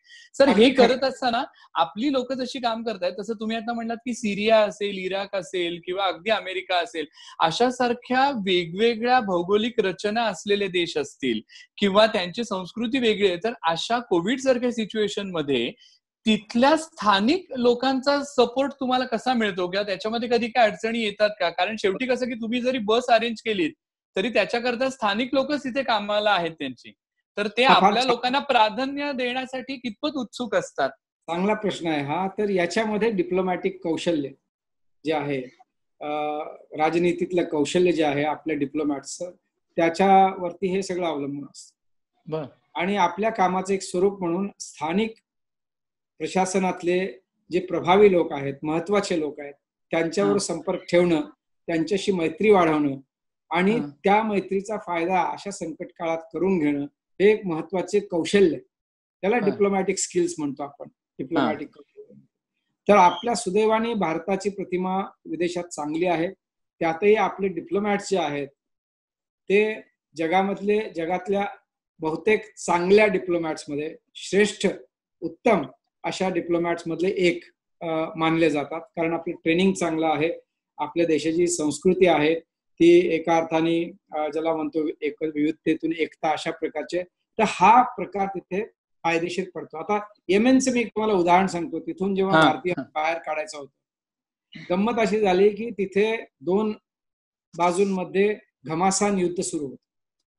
Sir हे करत असताना आपली लोक जशी काम करतायत तसं तुम्ही आता म्हणलात की सिरिया असेल, इराक असेल किंवा अगदी अमेरिका असेल, अशा सारख्या वेगवेगळ्या भौगोलिक रचना असलेले देश असतील किंवा त्यांची संस्कृती वेगळी आहे, तर अशा कोविड सारख्या सिच्युएशन मध्ये तिथल्या स्थानिक लोकांचा सपोर्ट तुम्हाला कसा मिळतो किंवा त्याच्यामध्ये कधी काय अडचणी येतात का? कारण शेवटी कसं की तुम्ही जरी बस अरेंज केलीत तरी त्याच्याकरता स्थानिक लोकच तिथे कामाला आहेत त्यांची, तर ते आपल्या लोकांना प्राधान्य देण्यासाठी कितपत उत्सुक असतात? चांगला प्रश्न आहे हा. तर याच्यामध्ये डिप्लोमॅटिक कौशल्य जे आहे, राजनीतीतलं कौशल्य जे आहे आपल्या डिप्लोमॅट्सचं, त्याच्यावरती हे सगळं अवलंबून असतं. आणि आपल्या कामाचं एक स्वरूप म्हणून स्थानिक प्रशासनातले जे प्रभावी लोक आहेत, महत्वाचे लोक आहेत, त्यांच्यावर संपर्क ठेवणं, त्यांच्याशी मैत्री वाढवणं आणि त्या मैत्रीचा फायदा अशा संकट काळात करून घेणं, हे एक महत्वाचे कौशल्य. त्याला डिप्लोमॅटिक स्किल्स म्हणतो आपण, डिप्लोमॅटिक कौशल्य. तर आपल्या सुदैवाने भारताची प्रतिमा विदेशात चांगली आहे. त्यातही आपले डिप्लोमॅट्स जे आहेत ते जगातल्या बहुतेक चांगल्या डिप्लोमॅट्स मध्ये श्रेष्ठ, उत्तम अशा डिप्लोमॅट्स मधले एक मानले जातात. कारण आपलं ट्रेनिंग चांगलं आहे, आपल्या देशाची संस्कृती आहे ती एका अर्थाने ज्याला म्हणतो एक विविधतेतून एकता, अशा प्रकारचे. तर हा प्रकार तिथे फायदेशीर पडतो. आता येमेनचं मी तुम्हाला उदाहरण सांगतो. तिथून जेव्हा भारतीय बाहेर काढायचं होतं, गंमत अशी झाली की तिथे 2 बाजूंमध्ये घमासान युद्ध सुरू होतं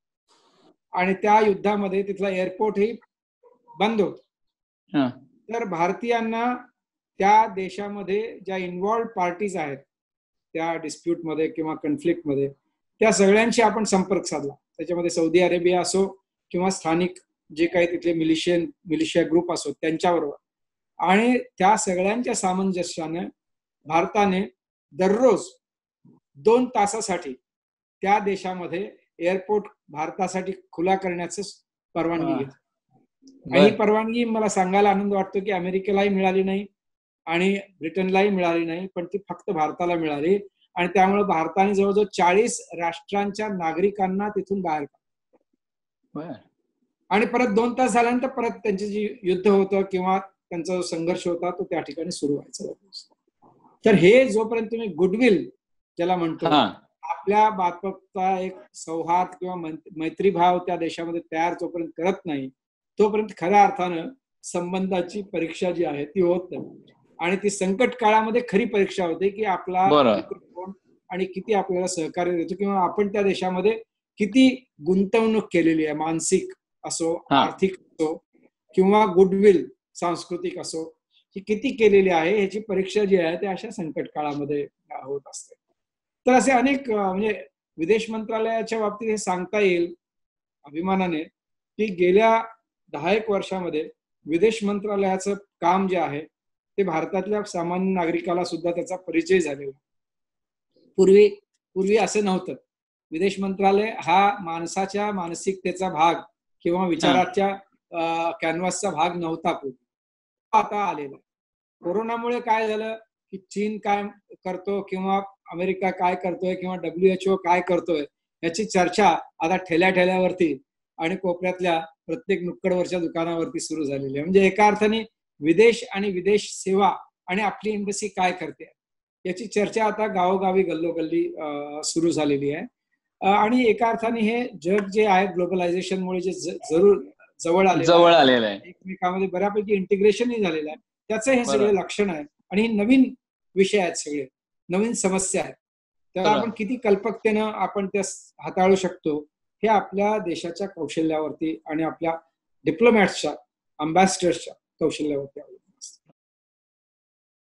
आणि त्या युद्धामध्ये तिथला एअरपोर्टही बंद होत. तर भारतीयांना त्या देशामध्ये ज्या इन्व्हॉल्ड पार्टीज आहेत त्या डिस्प्यूटमध्ये किंवा कन्फ्लिक्टमध्ये, त्या सगळ्यांशी आपण संपर्क साधला. त्याच्यामध्ये सौदी अरेबिया असो किंवा स्थानिक जे काही तिथले मिलिशिया ग्रुप असो त्यांच्याबरोबर, आणि त्या सगळ्यांच्या सामंजस्याने भारताने दररोज 2 तासासाठी त्या देशामध्ये एअरपोर्ट भारतासाठी खुला करण्याचं परवानगी घेतली. ही परवानगी मला सांगायला आनंद वाटतो की अमेरिकेलाही मिळाली नाही आणि ब्रिटनलाही मिळाली नाही, पण ती फक्त भारताला मिळाली. आणि त्यामुळे भारताने जवळजवळ 40 राष्ट्रांच्या नागरिकांना तिथून बाहेर काढलं. आणि परत 2 तास झाल्यानंतर परत त्यांचे जे युद्ध होतं किंवा त्यांचा जो संघर्ष होता तो त्या ठिकाणी सुरू व्हायचा. तर हे जोपर्यंत तुम्ही गुडविल ज्याला म्हणतो, आपल्या बाबतचा एक सौहार्द किंवा मैत्रीभाव त्या देशामध्ये तयार जोपर्यंत करत नाही, तोपर्यंत खऱ्या अर्थानं संबंधाची परीक्षा जी आहे ती होत नाही. आणि ती संकट काळामध्ये खरी परीक्षा होते की आपला कोण आणि किती आपल्याला सहकार्य देतो, किंवा आपण त्या देशामध्ये किती गुंतवणूक केलेली आहे, मानसिक असो, आर्थिक असो किंवा गुडविल सांस्कृतिक असो, ही किती केलेली आहे ह्याची परीक्षा जी आहे ते अशा संकट काळामध्ये होत असते. तर असे अनेक म्हणजे विदेश मंत्रालयाच्या बाबतीत हे सांगता येईल अभिमानाने की गेल्या 10 वर्षामध्ये विदेश मंत्रालयाचं काम जे आहे ते भारतातल्या सामान्य नागरिकाला सुद्धा त्याचा परिचय झालेला. पूर्वी असं नव्हतं. विदेश मंत्रालय हा माणसाच्या मानसिकतेचा भाग किंवा विचाराच्या कॅनव्हासचा भाग नव्हता पूर्वी, आता आलेला. कोरोनामुळे काय झालं की चीन काय करतो किंवा अमेरिका काय करतोय किंवा WHO काय करतोय याची चर्चा आता ठेल्यावरती आणि कोपऱ्यातल्या प्रत्येक नुक्कडवरच्या दुकानावरती सुरू झालेली आहे. म्हणजे एका अर्थाने विदेश आणि विदेश सेवा आणि आपली एम्बसी काय करते याची चर्चा आता गावोगावी गल्लोगल्ली सुरू झालेली आहे. आणि एका अर्थाने हे जग जे आहे ग्लोबलायझेशनमुळे जे जवळ आलेलं आहे, एकमेकांमध्ये बऱ्यापैकी इंटिग्रेशनही झालेलं आहे, त्याचं हे सगळे लक्षण आहे. आणि हे नवीन विषय आहेत, सगळे नवीन समस्या आहेत. त्याला आपण किती कल्पकतेनं आपण त्या हाताळू शकतो हे आपल्या देशाच्या कौशल्यावरती आणि आपल्या डिप्लोमॅट्सच्या, अम्बॅसिडर्सच्या कौशल्यावरती आहे.